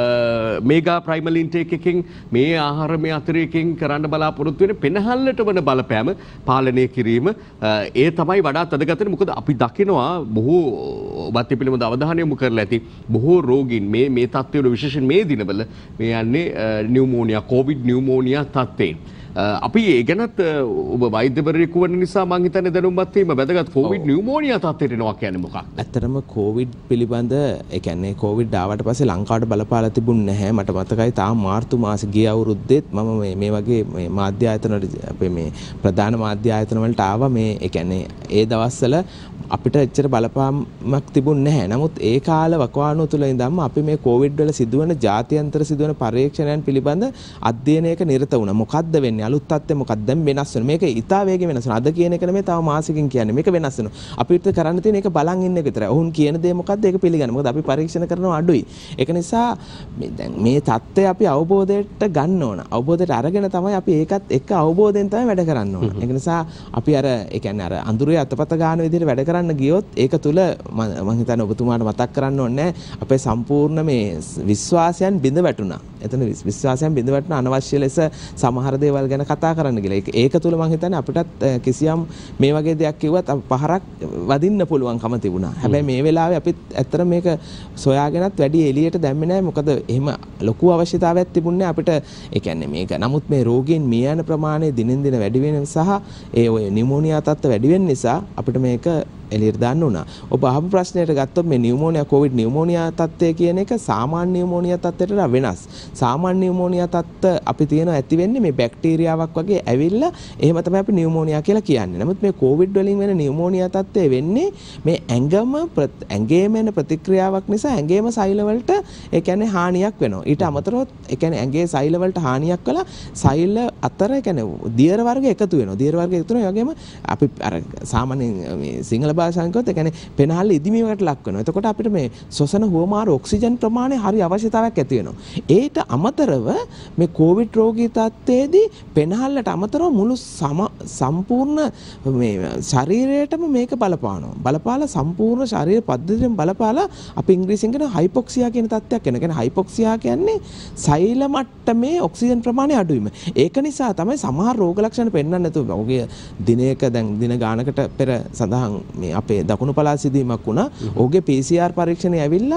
මේගා ප්‍රයිමල් ඉන්ටේක් එකකින් මේ ආහාර මේ අතරේකින් කරන්න බලාපොරොත්තු වෙන පෙනහල්ලට වන බලපෑම පාලනය කිරීම ඒ තමයි වඩාත් වැදගත් වෙන්නේ. මොකද අපි දකිනවා බොහෝ ඔබත් පිළිබඳ අවධානය යොමු කරලා ඇති බොහෝ රෝගීන් මේ මේ තත්ත්වවල විශේෂයෙන් මේ දිනවල මේ යන්නේ නියුමෝනියා කොවිඩ් නියුමෝනියා තත්ත්වයෙන්. අපි ඒ ගැනත් ඔබ වෛද්‍යවරයෙකු වන නිසා මම හිතන්නේ දැනුම්වත් වීම වැදගත්. කොවිඩ් නියුමෝනියා තත්ත්වයට එනවා කියන්නේ මොකක්ද? ඇත්තටම කොවිඩ් පිළිබඳ ඒ කියන්නේ කොවිඩ් ආවට පස්සේ ලංකාවට බලපාලා තිබුණ නැහැ. මට මතකයි තාම මාර්තු මාසේ ගිය අවුරුද්දෙත් මම මේ මේ වගේ මේ මාධ්‍ය ආයතන අපේ මේ ප්‍රධාන මාධ්‍ය ආයතන වලට ආවා. මේ ඒ කියන්නේ ඒ දවස්වල අපිට එච්චර බලපාමක් තිබුණ නැහැ. නමුත් ඒ කාල වකවානුව තුළ ඉඳන්ම අපි මේ කොවිඩ් වල සිදුවන ජාත්‍යන්තර සිදුවන පරීක්ෂණයන් පිළිබඳ අධ්‍යයනයක නිරත වුණා. මොකද්ද වෙන්නේ? අලුත් තත්ත්වෙ මොකක්ද දැන් වෙනස් වෙනවා. මේක ඉතා වේගෙන් වෙනස් වෙනවා. අද කියන එක නෙමෙයි තව මාසෙකින් කියන්නේ. මේක වෙනස් වෙනවා. අපිට කරන්න තියෙන එක බලන් ඉන්න එක විතරයි. ඔවුන් කියන දේ මොකද්ද ඒක පිළිගන්න. මොකද අපි පරීක්ෂණ කරනවා අඩුයි. ඒක නිසා මේ දැන් මේ தත්ත්වය අපි අවබෝධයට ගන්න ඕන. අවබෝධයට අරගෙන තමයි අපි ඒකත් එක්ක අවබෝධයෙන් තමයි වැඩ කරන්න ඕන. ඒක නිසා අපි අර ඒ කියන්නේ අර අඳුරේ අතපත ගන්න විදිහට වැඩ කරන්න ගියොත් ඒක තුල මම හිතන්නේ ඔබතුමාට මතක් කරන්න ඕනේ අපේ සම්පූර්ණ මේ විශ්වාසයන් බිඳ වැටුණා. එතන විශ්වාසයන් බිඳ වැටුණ අනවශ්‍ය ලෙස සමහර දේවල් ගැන කතා කරන්න ගිහලා ඒක ඒක තුල මම හිතන්නේ අපිටත් කිසියම් මේ වගේ දෙයක් කිව්වත් පහරක් වදින්න පුළුවන්කම තිබුණා. හැබැයි මේ වෙලාවේ අපිත් ඇත්තට මේක සොයාගෙනත් වැඩි එළියට දැම්මේ නැහැ. මොකද එහෙම ලොකු අවශ්‍යතාවයක් තිබුණේ අපිට. ඒ කියන්නේ මේක නමුත් මේ රෝගීන් මිය යන ප්‍රමාණය දිනෙන් දින වැඩි වෙන සහ ඒ ඔය නියුමෝනියා තත්ත්ව වැඩි වෙන නිසා අපිට මේක එළියට දාන්න උනා. ඔබ අහපු ප්‍රශ්නයට ගත්තොත් මේ නියුමෝනියා කොවිඩ් නියුමෝනියා තත්ත්වය කියන එක සාමාන්‍ය නියුමෝනියා තත්ත්වයට වඩා වෙනස්. සාමාන්‍ය නියුමෝනියා තත්ත්ව අපි තියෙන ඇති වෙන්නේ මේ බැක්ටීරියාවක් වගේ ඇවිල්ලා එහෙම තමයි අපි නියුමෝනියා කියලා කියන්නේ. නමුත් මේ කොවිඩ් වලින් වෙන නියුමෝනියා තත්ත්වය වෙන්නේ මේ ඇඟම ඇඟේම එන ප්‍රතික්‍රියාවක් නිසා ඇඟේම සෛල වලට ඒ කියන්නේ හානියක් වෙනවා. ඊට අමතරව ඒ කියන්නේ ඇඟේ සෛල වලට හානියක් කළා සෛල අතර ඒ කියන්නේ දියර වර්ග එකතු වෙනවා. දියර වර්ග එකතු වෙනවා. ඒ වගේම අපි අර සාමාන්‍ය මේ සිංහල භාෂාවෙන් ඒ කියන්නේ පෙනහල්ල ඉදිමීමකට ලක් වෙනවා. එතකොට අපිට මේ ශ්වසන හුවමාරු ඔක්සිජන් ප්‍රමාණය හරි අවශ්‍යතාවයක් ඇති වෙනවා. ඒට අමතරව මේ කොවිඩ් රෝගී තත්ත්වයේදී පෙනහල්ලට අමතරව මුළු සම්පූර්ණ මේ ශරීරයටම මේක බලපානවා. බලපාලා සම්පූර්ණ ශරීර පද්ධතියෙන් බලපාලා අපි ඉංග්‍රීසියෙන් කියන හයිපොක්සියා කියන තත්ත්වයක් එනවා. කියන්නේ හයිපොක්සියා කියන්නේ සෛල මට්ටමේ ඔක්සිජන් ප්‍රමාණය අඩු වීම. ඒක නිසා තමයි සමහර රෝග ලක්ෂණ පෙන්වන්න නැතුව ඔහුගේ දිනයක දැන් දින ගානකට පෙර සඳහන් මේ අපේ දකුණු පළාත් සිදුවීමක් වුණා. ඔහුගේ පී සී ආර් පරීක්ෂණය ඇවිල්ලා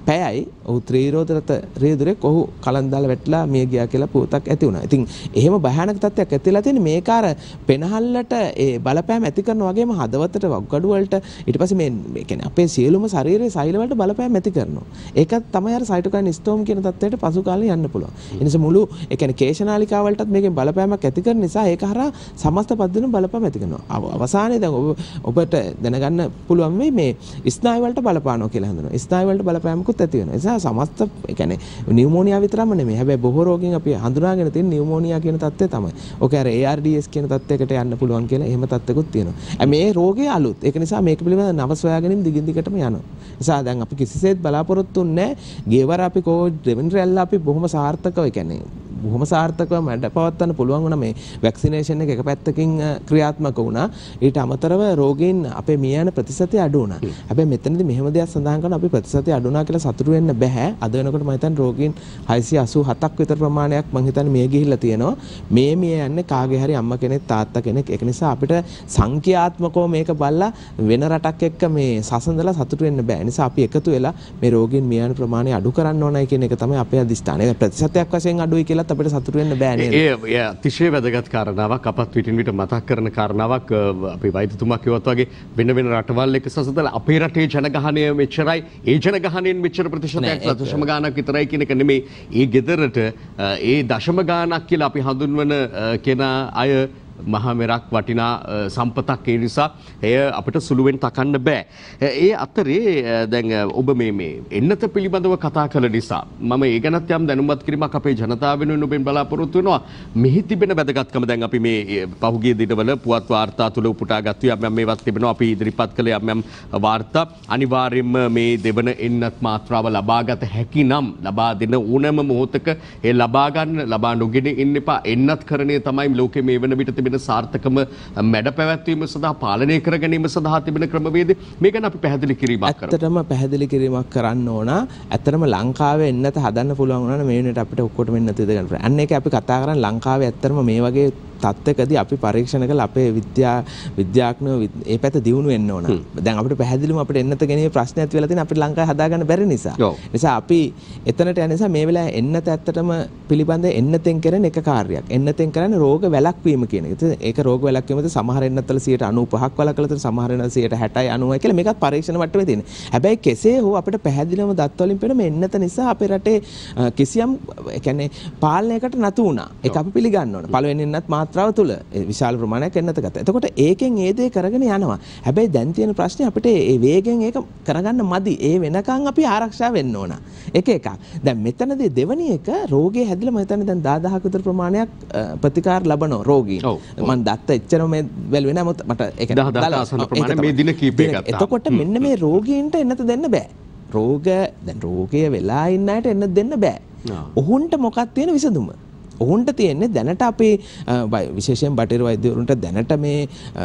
පැයයි ඔහු ත්‍රිරෝධරත රියදුරෙක් ඔහු කලන් දාලා වැටලා මිය ගියා කියලා පුවතක් ඇති වුණා. ඉතින් එහෙම භයානක තත්ත්වයක් ඇතිලා තියෙන මේක අර පෙනහල්ලට ඒ බලපෑම ඇති කරන වගේම හදවතට වග්ගඩු වලට ඊට පස්සේ මේ ඒ කියන්නේ අපේ සියලුම ශරීරයේ සෛල වලට බලපෑම ඇති කරනවා. ඒකත් තමයි අර සයිටෝකයින් ස්ටෝම් කියන තත්ත්වයට පසු කාලේ යන්න පුළුවන්. ඒ නිසා මුළු ඒ කියන්නේ කේශනාලිකා වලටත් මේකෙන් බලපෑමක් ඇති කරන නිසා ඒක හරහා සමස්ත පද්ධතියම බලපෑම ඇති කරනවා. අවසානයේ දැන් ඔබ ඔබට දැනගන්න පුළුවන් මේ මේ ස්නායු වලට බලපානවා කියලා හඳුනනවා. ස්නායු වලට බලපෑමකුත් ඇති වෙනවා. ඒ නිසා සමස්ත ඒ කියන්නේ නියුමෝනියා විතරම නෙමෙයි. හැබැයි බොහෝ රෝගීන් අපි හඳුනාගෙන තියෙන නියුමෝනියා කියන තත්ත්වය තමයි. ඔක අර A R D S කියන තත්ත්වයකට යන්න පුළුවන් කියලා එහෙම තත්ත්වකුත් තියෙනවා. මේ රෝගය අලුත්. ඒක නිසා මේක පිළිබඳව නව සොයාගැනීම දිගින් දිගටම යනවා. නිසා දැන් අපි කිසිසේත් බලාපොරොත්තු වෙන්නේ නැහැ. ගේවර අපි කොවිඩ් දෙවෙනි රැල්ල අපි බොහොම සාර්ථකව ඒ කියන්නේ බොහොම සාර්ථකව මැඩ පවත්වන්න පුළුවන් වුණා මේ වැක්සිනේෂන් එක එක පැත්තකින් ක්‍රියාත්මක වුණා. ඊට අමතරව රෝගීන් අපේ මිය යන ප්‍රතිශතය අඩු වුණා. හැබැයි මෙතනදී මෙහෙම දෙයක් සඳහන් කරනවා අපි ප්‍රතිශතය අඩු වුණා කියලා සතුටු වෙන්න බෑ. අද වෙනකොට මම හිතන්නේ රෝගීන් හයසිය අසූ හතක් විතර ප්‍රමාණයක් මම හිතන්නේ මිය ගිහිල්ලා තියෙනවා. මේ මිය යන්නේ කාගේ හරි අම්මා කෙනෙක් තාත්තා කෙනෙක්. ඒක නිසා අපිට සංඛ්‍යාත්මකව මේක බලලා වෙන රටක් එක්ක මේ සසඳලා සතුටු වෙන්න බෑ. ඒ නිසා අපි එකතු වෙලා මේ රෝගීන් මිය යන ප්‍රමාණය අඩු කරන්න ඕනයි කියන එක තමයි අපේ අදිෂ්ඨානය. ප්‍රතිශතයක් වශයෙන් අඩුයි කියලා අපිට සතුටු වෙන්න බෑ නේද? ඒ ඒ අතිශය වැදගත් කාරණාවක් අපත් විටින් විට මතක් කරන කාරණාවක් අපේ වෛද්‍යතුමා කිව්වත් වගේ වෙන වෙන රටවල් එක්ක සසඳලා අපේ රටේ ජනගහනය මෙච්චරයි ඒ ජනගහනයෙන් මෙච්චර ප්‍රතිශතයක් දශම ගාණක් විතරයි කියන එක නෙමෙයි. ඒ ගෙදරට ඒ දශම ගාණක් කියලා අපි හඳුන්වන කෙනා අය මහා මෙරක් වටිනා සම්පතක් ඒ නිසා එය අපිට සුළුවෙන් තකන්න බෑ. ඒ අතරේ දැන් ඔබ මේ මේ එන්නත පිළිබඳව කතා කළ නිසා මම ඒ ගැනත් යම් දැනුවත් කිරීමක් අපේ ජනතාව වෙනුවෙන් ඔබෙන් බලාපොරොත්තු වෙනවා. මෙහි තිබෙන වැදගත්කම දැන් අපි මේ පහුගිය දිනවල පුවත් වාර්තා තුල උපුටාගත්තු යම් යම් මේවත් තිබෙනවා. අපි ඉදිරිපත් කළ යම් යම් වාර්තා අනිවාර්යයෙන්ම මේ දෙවන එන්නත් මාත්‍රාව ලබාගත හැකි නම් ලබා දෙන ඕනෑම මොහොතක ඒ ලබා ගන්න ලබා නොගෙන ඉන්න එපා. එන්නත් කරණය තමයි ලෝකයේ මේ වෙන විට තිබෙන සාර්ථකම මැඩ පැවැත්වීම සඳහා පාලනය කර ගැනීම සඳහා තිබෙන ක්‍රමවේද මේ ගැන අපි පැහැදිලි කිරීමක් කරමු. ඇත්තටම පැහැදිලි කිරීමක් කරන්න ඕන. ඇත්තටම ලංකාවේ එන්නත හදන්න පුළුවන් වුණා මේ වෙනට අපිට ඔක්කොටම එන්නත ඉද ගන්න. අන්න ඒක අපි කතා කරන්නේ ලංකාවේ ඇත්තටම මේ වගේ තත්ත්වකදී අපි පරීක්ෂණ කළ අපේ විද්‍යා විද්‍යාඥයෝ ඒ පැත්ත දියුණු වෙන්න ඕන. දැන් අපිට පැහැදිලිවම අපිට එන්නත ගැනීම ප්‍රශ්න ඇති වෙලා තියෙන අපිට ලංකාවේ හදාගන්න බැරි නිසා. නිසා අපි එතනට යන නිසා මේ වෙලාවේ එන්නත ඇත්තටම පිළිබඳ එන්නතෙන් කරන එක කාර්යයක්. එන්නතෙන් කරන්නේ රෝග වැළැක්වීම කියන එක. ඒක රෝග වැළැක්වීමද සමහර එන්නතවල සියයට අනූපහක් වළක්වලා තියෙන සමහර එන්නත සියයට හැටයි අනූවයි කියලා මේකත් පරීක්ෂණ මට්ටමේ තියෙන. හැබැයි කෙසේ හෝ අපිට පැහැදිලිවම දත් වලින් පේන මේ එන්නත නිසා අපේ රටේ කිසියම් ඒ කියන්නේ පාලනයකට නතු වුණා. ඒක අපි පිළිගන්න ඕන. පළවෙනි එන්නත් මාත්‍රාව තුල විශාල ප්‍රමාණයක් එන්නත ගත්තා. එතකොට ඒකෙන් ඒ දේ කරගෙන යනවා. හැබැයි දැන් තියෙන ප්‍රශ්නේ අපිට ඒ වේගෙන් ඒක කරගන්න මදි. ඒ වෙනකන් අපි ආරක්ෂා වෙන්න ඕන. එක එකක්. දැන් මෙතනදී දෙවනි එක රෝගේ හැදිලා මම හිතන්නේ දැන් දහදහක විතර ප්‍රමාණයක් ප්‍රතිකාර ලබනවා රෝගීන්. මම දත්ත එච්චරම මේ වැළුවේ නෑ මට ඒක දහදහක ආසන්න ප්‍රමාණය මේ දින කීපයක් ගත්තා. එතකොට මෙන්න මේ රෝගීන්ට එන්නත දෙන්න බෑ. රෝග දැන් රෝගය වෙලා ඉන්න අයට එන්නත දෙන්න බෑ. ඔහුන්ට මොකක්ද තියෙන විසඳුම? ඔවුන්ට තියෙන්නේ දැනට අපේ විශේෂයෙන් බටහිර වෛද්‍යවරුන්ට දැනට මේ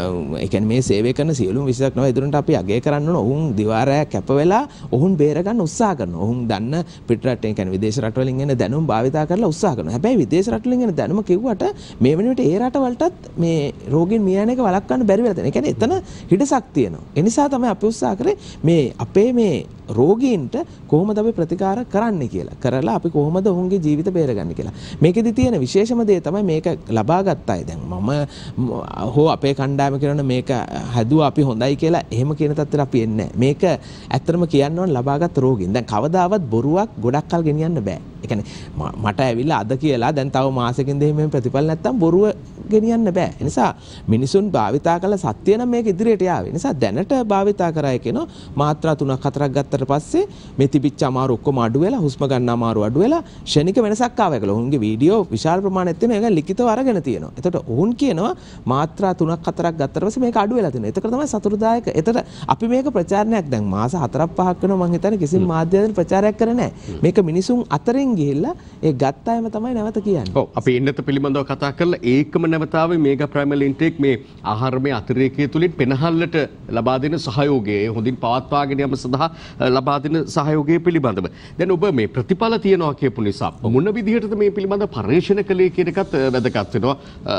ඒ කියන්නේ මේ සේවය කරන සියලුම විශේෂඥ වෛද්‍යවරුන්ට අපි අගය කරන්න ඕන. ඔවුන් දිවාරයක් කැප වෙලා ඔවුන් බේර ගන්න උත්සාහ කරනවා. ඔවුන් දන්න පිට රටෙන් කියන්නේ විදේශ රටවලින් එන දැනුම භාවිතා කරලා උත්සාහ කරනවා. හැබැයි විදේශ රටවලින් එන දැනුම කිව්වට මේ වෙන විට ඒ රටවලටත් මේ රෝගීන් මිය යන එක වළක්වන්න බැරි වෙලා තියෙනවා. ඒ කියන්නේ එතන හිඩසක් තියෙනවා. ඒ නිසා තමයි අපි උත්සාහ කරේ මේ අපේ මේ රෝගීන්ට කොහොමද අපි ප්‍රතිකාර කරන්න කියලා. කරලා අපි කොහොමද ඔවුන්ගේ ජීවිත බේරගන්නේ කියලා. මේකෙදි තියෙන විශේෂම දේ තමයි මේක ලබා ගත්ත අය. දැන් මම හෝ අපේ කණ්ඩායම කරන මේක හැදුවා අපි හොඳයි කියලා එහෙම කියන තත්ත්වයට අපි එන්නේ නැහැ. මේක ඇත්තටම කියන්න ඕන ලබාගත් රෝගීන්. දැන් කවදාවත් බොරුවක් ගොඩක් කල් ගෙනියන්න බෑ. ඒ කියන්නේ මට ඇවිල්ලා අද කියලා දැන් තව මාසෙකින් දෙහිම ප්‍රතිඵල නැත්තම් බොරුව ගෙනියන්න බෑ. ඒ නිසා මිනිසුන් භාවිතා කළ සත්‍ය නම් මේක ඉදිරියට යාවේ. නිසා දැනට භාවිතා කරා කියනවා මාත්‍රා තුනක් හතරක් ගත්තට පස්සේ මේ තිබිච්ච අමාරු ඔක්කොම අඩු වෙලා හුස්ම ගන්න අමාරු අඩු වෙලා ෂණික වෙනසක් ආවා කියලා. ඔවුන්ගේ වීඩියෝ විශාල ප්‍රමාණයක් තියෙනවා. ඒක ලිඛිතව අරගෙන තියෙනවා. එතකොට ඔවුන් කියනවා මාත්‍රා තුනක් හතරක් ගත්තට පස්සේ මේක අඩු වෙලා තියෙනවා. ඒක තමයි සතුටුදායක. එතකොට අපි මේක ප්‍රචාරණයක් දැන් මාස හතරක් පහක් වෙනවා මම හිතන්නේ කිසිම මාධ්‍යයෙන් ප්‍රචාරයක් කරේ නැහැ. මේක මිනිසුන් අතරින් ගිහිල්ලා ඒ ගත්ත අයම තමයි නැවත කියන්නේ. ඔව් අපි එන්නත පිළිබඳව කතා කරලා ඒකම නැවත නැවතාවේ මේගා ප්‍රයිමල් ඉන්ටේක් මේ ආහාරමය අතිරේකය තුලින් පෙනහල්ලට ලබා දෙන සහයෝගය හොඳින් පවත්වාගෙන යාම සඳහා ලබා දෙන සහයෝගය පිළිබඳව. දැන් ඔබ මේ ප්‍රතිඵල තියනවා කියපු නිසා මොන විදිහටද මේ පිළිබඳව පරීක්ෂණ කළේ කියන එකත් වැදගත් වෙනවා.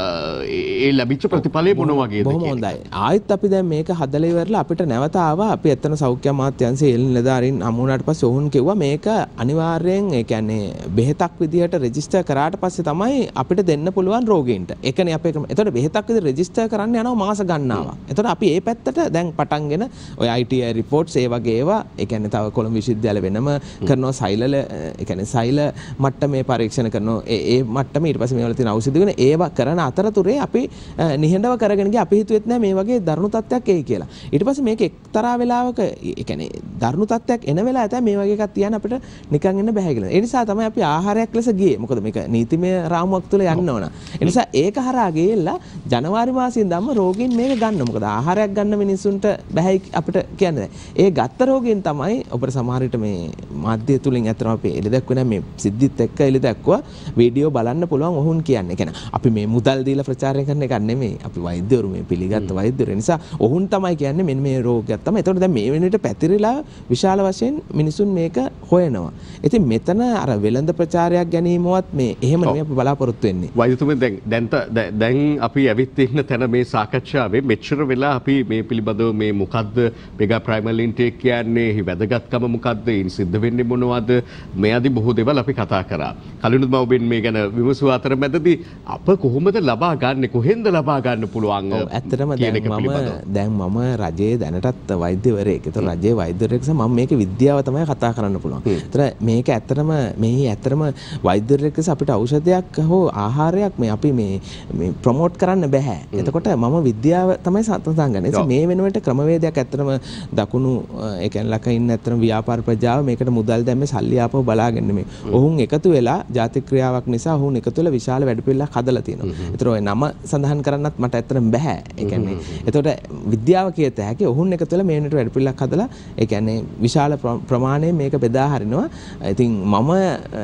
ඒ ලැබිච්ච ප්‍රතිඵලය මොන වගේද? බොහොම හොඳයි. ආයෙත් අපි දැන් මේක හදලා ඉවරලා අපිට නැවත ආවා. අපි එතන සෞඛ්‍ය අමාත්‍යාංශයේ එළි නිලධාරීන් හමු වුණාට පස්සේ ඔවුන් කිව්වා මේක අනිවාර්යෙන් ඒ කියන්නේ බෙහෙතක් විදිහට රෙජිස්ටර් කරාට පස්සේ තමයි අපිට දෙන්න පුළුවන් රෝගීන්ට. ඒකනේ අපේ ක්‍රම. එතකොට බෙහෙතක් විදිහට රෙජිස්ටර් කරන්න යනවා මාස ගණනාවක්. එතකොට අපි මේ පැත්තට දැන් පටන්ගෙන ඔය I T I රිපෝට්ස් ඒ වගේ ඒවා ඒ කියන්නේ තව කොළඹ විශ්වවිද්‍යාල වෙනම කරනවා සෛල ඒ කියන්නේ සෛල මට්ටමේ පරීක්ෂණ කරනවා. ඒ ඒ මට්ටමේ ඊට පස්සේ මේවල තියෙන ඖෂධ ගුණ ඒවා කරන අතරතුරේ අපි නිහඬව කරගෙන ගියා. අපි හිතුවෙත් නෑ මේ වගේ දරුණු තත්ත්වයක් එයි කියලා. ඊට පස්සේ මේක එක්තරා වෙලාවක ඒ කියන්නේ දරුණු තත්ත්වයක් එන වෙලාව තමයි මේ වගේ එකක් තියන්න අපිට නිකන් ඉන්න බෑ කියලා. ඒ නිසා තමයි අපි ආහාරයක් ලෙස ගියේ. මොකද මේක නීතිමය රාමුවක් තුළ යන්න ඕන. ඒ නිසා ඒක හරහා ගියලා ජනවාරි මාසයෙන් ධම්ම රෝගීන් මේක ගන්න. මොකද ආහාරයක් ගන්න මිනිස්සුන්ට බෑ අපිට කියන්නේ. ඒ ගත්ත රෝගීන් තමයි ඔබට සමහර විට මේ මාධ්‍ය තුලින් අතරම අපි එළි දැක්වෙන මේ සිද්ධිත් එක්ක එළි දැක්වුවා වීඩියෝ බලන්න පුළුවන් ඔවුන් කියන්නේ. කියන්නේ අපි මේ මුදල් දීලා ප්‍රචාරය කරන එක නෙමෙයි. අපි වෛද්‍යවරු මේ පිළිගත්ත වෛද්‍යවරු. නිසා ඔවුන් තමයි කියන්නේ මෙන්න මේ රෝගයක් තමයි. ඒතකොට දැන් මේ වෙනවිට පැතිරිලා විශාල වශයෙන් මිනිසුන් මේක හොයනවා. ඉතින් මෙතන අර වෙළඳ ප්‍රචාරයක් ගැනීමවත් මේ එහෙම නෙමෙයි අපි බලාපොරොත්තු වෙන්නේ. වෛද්‍යතුමනි දැන් දැන් දැන් අපි ඇවිත් ඉන්න තැන මේ සාකච්ඡාවේ මෙච්චර වෙලා අපි මේ පිළිබඳව මේ මොකද්ද මෙගා ප්‍රයිමල් ඉන්ටේක් කියන්නේ වැදගත්කම මොකද්ද ඉන් සිද්ධ වෙන්නේ මොනවද මේ ආදී බොහෝ දේවල් අපි කතා කරා. කලිනුත් මම ඔබෙන් මේ ගැන විමසුවා අතර මැදදී අප කොහොමද ලබා ගන්න කොහෙන්ද ලබා ගන්න පුළුවන්? ඔව් ඇත්තටම දැන් මම දැන් මම රජයේ දැනටත් වෛද්‍යවරයෙක්. ඒතර රජයේ වෛද්‍යවරයෙක් නිසා මම මේකේ විද්‍යාව තමයි කතා කරන්න පුළුවන්. ඒතර මේක ඇත්තටම මේ ඇත්තටම වෛද්‍යවරයෙක් නිසා අපිට ඖෂධයක් හෝ ආහාරයක් මේ අපි මේ මේ ප්‍රොමෝට් කරන්න බෑ. එතකොට මම විද්‍යාව තමයි සඳහන් ගන්නේ. මේ වෙනුවට ක්‍රමවේදයක් ඇත්තටම දකුණු ඒ කියන්නේ ලක ඉන්න ඇත්තටම ව්‍යාපාර ප්‍රජාව මේකට මුදල් දැම්මේ සල්ලි ආපහු බලාගෙන මේ. ඔවුන් එකතු වෙලා ජාතික ක්‍රියාවක් නිසා ඔවුන් එකතු වෙලා විශාල වැඩපිළිවෙලක් හදලා තියෙනවා. ඒතර ඔය නම සඳහන් කරන්නත් මට ඇත්තටම බෑ. ඒ කියන්නේ එතකොට විද්‍යාව කියත හැකි ඔවුන් එකතු වෙලා මේ වෙනට වැඩපිළිවෙලක් හදලා ඒ කියන්නේ විශාල ප්‍රමාණයෙන් මේක බෙදා හරිනවා. ඉතින් මම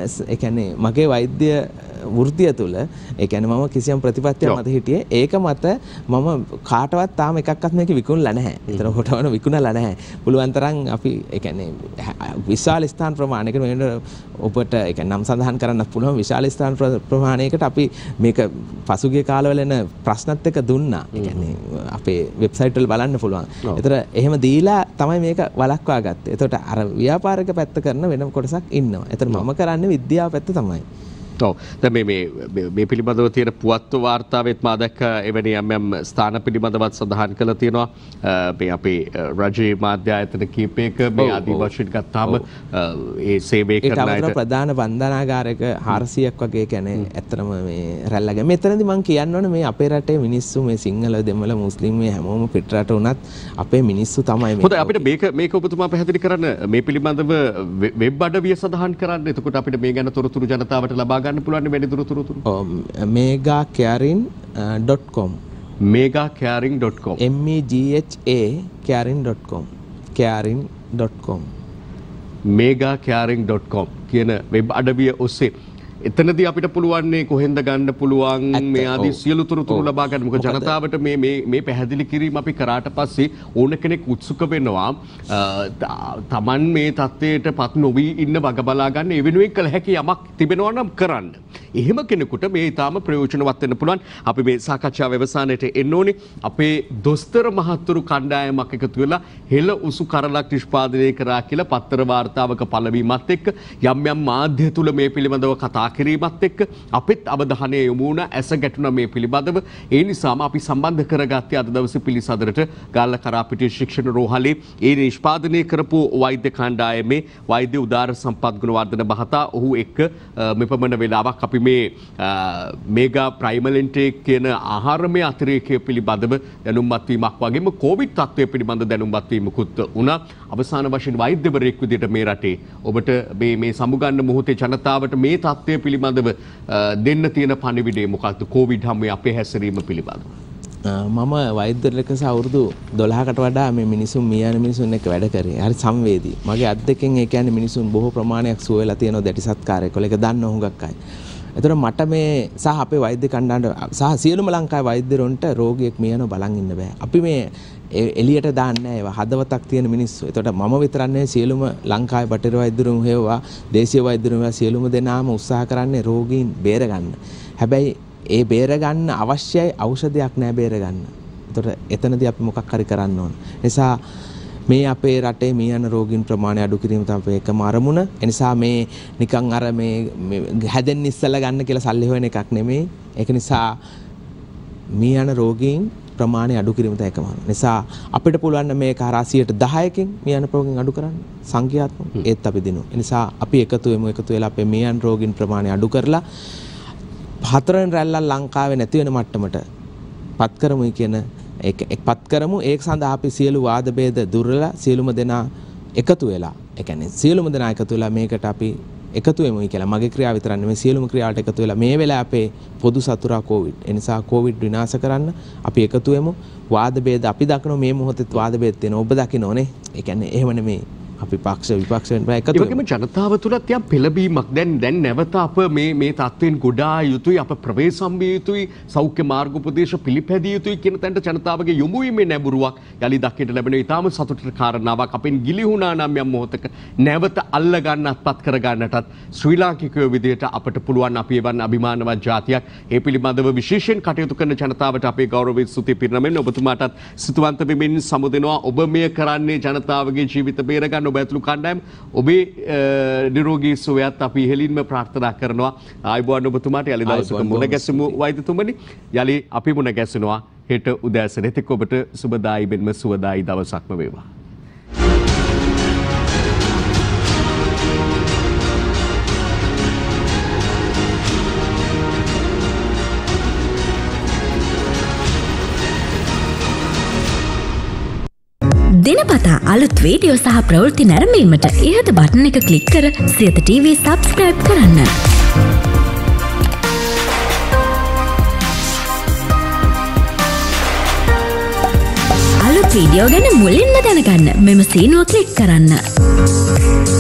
ඒ කියන්නේ මගේ වෛද්‍ය වෘත්තිය තුළ ඒ කියන්නේ මම කිසියම් ප්‍රතිපත්තියක් මත හිටියේ. ඒක මත මම කාටවත් තාම එකක්වත් මේක විකුණලා නැහැ. ඒතර කොටවන විකුණලා නැහැ. පුළුවන් තරම් අපි ඒ කියන්නේ විශාල ස්ථාන ප්‍රමාණයකට මේ ඔබට ඒ කියන්නේ නම් සඳහන් කරන්න පුළුවන් විශාල ස්ථාන ප්‍රමාණයකට අපි මේක පසුගිය කාලවල එන ප්‍රශ්නත් එක්ක දුන්නා. ඒ කියන්නේ අපේ වෙබ්සයිට් වල බලන්න පුළුවන්. ඒතර එහෙම දීලා තමයි මේක වළක්වා ගත්තේ. ඒතකොට අර ව්‍යාපාරික පැත්ත කරන වෙන කොටසක් ඉන්නවා. ඒතර මම කරන්නේ විද්‍යාව පැත්ත තමයි. ඔව් දැන් මේ මේ මේ පිළිබඳව තියෙන පුවත්තු වාර්තාවෙත් මා දැක්ක එවැනි යම් යම් ස්ථාන පිළිබඳවත් සඳහන් කරලා තියෙනවා මේ අපේ රජයේ මාධ්‍ය ආයතන කීපයක මේ ආදී වශයෙන් ගත්තාම ඒ සේවය කරන අයට ප්‍රධාන බන්ධනාගාරයක හාරසියක් වගේ කියන්නේ ඇත්තටම මේ රැල්ලගෙන මෙතනදී මම කියන්න ඕනේ මේ අපේ රටේ මිනිස්සු මේ සිංහල දෙමළ මුස්ලිම් මේ හැමෝම පිටරට උනත් අපේ මිනිස්සු තමයි මේ. හොඳයි අපිට මේක මේක ඔබතුමා පැහැදිලි කරන්න මේ පිළිබඳව වෙබ් අඩවිය සඳහන් කරන්න. එතකොට අපිට මේ ගැන තොරතුරු ජනතාවට ලබා ගන්න පුළුවන් වැඩි දුරතුරු mega caring dot com mega caring dot com M E G H A caring dot com caring dot com mega caring dot com කියන වෙබ් අඩවිය ඔස්සේ එතනදී අපිට පුළුවන් කොහෙන්ද ගන්න පුළුවන් මේ ආදී සියලු තොරතුරු ලබා ගන්න. මොකද ජනතාවට මේ මේ මේ පැහැදිලි කිරීම අපි කරාට පස්සේ ඕන කෙනෙක් උත්සුක වෙනවා තමන් මේ තත්ත්වයට පත් නොවි ඉන්න වග බලා ගන්න ඒ වෙනුවෙන් කළ හැකි යමක් තිබෙනවා නම් කරන්න. එහෙම කෙනෙකුට මේ ඊටාම ප්‍රයෝජනවත් වෙන්න පුළුවන්. අපි මේ සාකච්ඡාව අවසානයේට එන්න ඕනේ. අපේ දොස්තර මහත්තුරු කණ්ඩායමක් එකතු වෙලා හෙළ උසු කරලක් නිෂ්පාදනය කරා කියලා පත්තර වාර්තාවක පළවීමත් එක්ක යම් යම් මාධ්‍ය තුල මේ පිළිබඳව කතා කිරීමත් එක්ක අපිත් අවධානය යොමු වුණ ඇස ගැටුණ මේ පිළිබඳව. ඒ නිසාම අපි සම්බන්ධ කරගත්තේ අද දවසේ පිළිසඳරට ගාල්ල කරාපිටිය ශික්ෂණ රෝහලේ ඒ නිෂ්පාදනය කරපු වෛද්‍ය කණ්ඩායමේ වෛද්‍ය උදාර සම්පත් ගුණවර්ධන මහතා ඔහු එක්ක මෙපමණ වේලාවක් අපි මේ මේගා ප්‍රයිමල් ඉන්ටේක් කියන ආහාරමය අතිරේකය පිළිබඳව දැනුම්වත් වීමක් වගේම කොවිඩ් තත්ත්වය පිළිබඳ දැනුම්වත් වීමකුත් වුණා. අවසාන වශයෙන් වෛද්‍යවරයෙක් විදිහට මේ රටේ ඔබට මේ මේ සමුගන්න මොහොතේ ජනතාවට මේ තත්ත්වය පිළිබඳව දෙන්න තියෙන පණිවිඩය මොකක්ද කොවිඩ් හැමේ අපේ හැසිරීම පිළිබඳව? මම වෛද්‍යවරයෙක් නිසා අවුරුදු දොළහකට වඩා මේ මිනිසුන් මියන මිනිසුන් එක්ක වැඩ කරේ. හරි සංවේදී. මගේ අත් දෙකෙන් ඒ කියන්නේ මිනිසුන් බොහෝ ප්‍රමාණයක් සුව වෙලා තියෙනවා දැටි සත්කාරයක. ඒක දන්න හුඟක් අය. එතකොට මට මේ සහ අපේ වෛද්‍ය කණ්ඩායම සහ සියලුම ලංකාවේ වෛද්‍යවරුන්ට රෝගියෙක් මියන බලන් ඉන්න බෑ. අපි මේ එළියට දාන්නේ නැහැ ඒවා හදවතක් තියෙන මිනිස්සු. එතකොට මම විතරක් නෙවෙයි සියලුම ලංකාවේ බටහිර වෛද්‍යවරුන් හේවවා දේශීය වෛද්‍යවරුන් හේවවා සියලුම දෙනාම උත්සාහ කරන්නේ රෝගීන් බේර ගන්න. හැබැයි ඒ බේර ගන්න අවශ්‍යයි ඖෂධයක් නැහැ බේර ගන්න. එතකොට එතනදී අපි මොකක් හරි කරන්න ඕන. නිසා මේ අපේ රටේ මේ යන රෝගීන් ප්‍රමාණය අඩු කිරීම තමයි එකම අරමුණ. ඒ නිසා මේ නිකන් අර මේ හැදෙන්න ඉස්සලා ගන්න කියලා සල්ලි හොයන එකක් නෙමෙයි. ඒක නිසා මේ යන රෝගීන් ප්‍රමාණය අඩු කිරීම තමයි එකම අරමුණ. නිසා අපිට පුළුවන් මේක හරහා සියයට දහයකින් මේ යන රෝගීන් අඩු කරන්න සංඛ්‍යාත්මක ඒත් අපි දිනු. ඒ නිසා අපි එකතු වෙමු එකතු වෙලා අපේ මේ යන රෝගීන් ප්‍රමාණය අඩු කරලා හතරෙන් රැල්ලක් ලංකාවේ නැති වෙන මට්ටමට පත් කරමුයි කියන ඒක එක්පත් කරමු. ඒක සඳහා අපි සියලු වාද ભેද දුර්වල සියලුම දෙනා එකතු වෙලා ඒ කියන්නේ සියලුම දෙනා එකතු වෙලා මේකට අපි එකතු වෙමුයි කියලා මගේ ක්‍රියාව විතර නෙමෙයි සියලුම ක්‍රියාවට එකතු වෙලා මේ වෙලාවේ අපේ පොදු සතුරා කොවිඩ්. ඒ නිසා කොවිඩ් විනාශ කරන්න අපි එකතු වෙමු. වාද ભેද අපි දකින මේ මොහොතේ වාද ભેද තියෙන ඔබ දකින්නෝනේ. ඒ කියන්නේ එහෙම නෙමෙයි. අපි පක්ෂ විපක්ෂ වෙන බෑ එකතු වෙමු. ඒකම ජනතාව තුලත් යම් පෙළඹීමක් දැන් දැන් නැවත අප මේ මේ තත්ත්වෙන් ගොඩා යුතුයි අප ප්‍රවේශම් විය යුතුයි සෞඛ්‍ය මාර්ග උපදේශ පිළිපැදිය යුතුයි කියන තැනට ජනතාවගේ යොමු වීමේ නැඹුරුවක් යලි දක්කට ලැබෙන ඉතාම සතුටට කාරණාවක් අපෙන් ගිලිහුණා නම් යම් මොහොතක නැවත අල්ල ගන්නත්පත් කර ගන්නටත් ශ්‍රී ලාංකිකයෝ විදියට අපට පුළුවන් අපි එවන් අභිමානවත් ජාතියක් ඒ පිළිබඳව විශේෂයෙන් කටයුතු කරන ජනතාවට අපේ ගෞරවයෙන් ස්තුති පිරිනමන ඔබතුමාටත් සිතුවන්ත වෙමින් සමුදෙනවා ඔබ මෙය කරන්නේ ජනතාවගේ ජීවිත බේර ගන්න ඔබ ඇතුළු කණ්ඩායම ඔබේ නිරෝගී සුවයත් අපි ඉහළින්ම ප්‍රාර්ථනා කරනවා. ආයුබෝවන් ඔබතුමාට යලි දවසක මුණ ගැසෙමු වෛද්‍යතුමනි. යලි අපි මුණ ගැසෙනවා හෙට උදෑසන. එතෙක් ඔබට සුබදායි මෙන්ම සුවදායි දවසක්ම වේවා. දිනපතා අලුත් වීඩියෝ සහ ප්‍රවෘත්ති නැරඹීමට ඉහත බටන් එක ක්ලික් කර සියත ටීවී සබ්ස්ක්‍රයිබ් කරන්න. අලුත් වීඩියෝ ගැන මුලින්ම දැනගන්න මෙම සීනුව ක්ලික් කරන්න.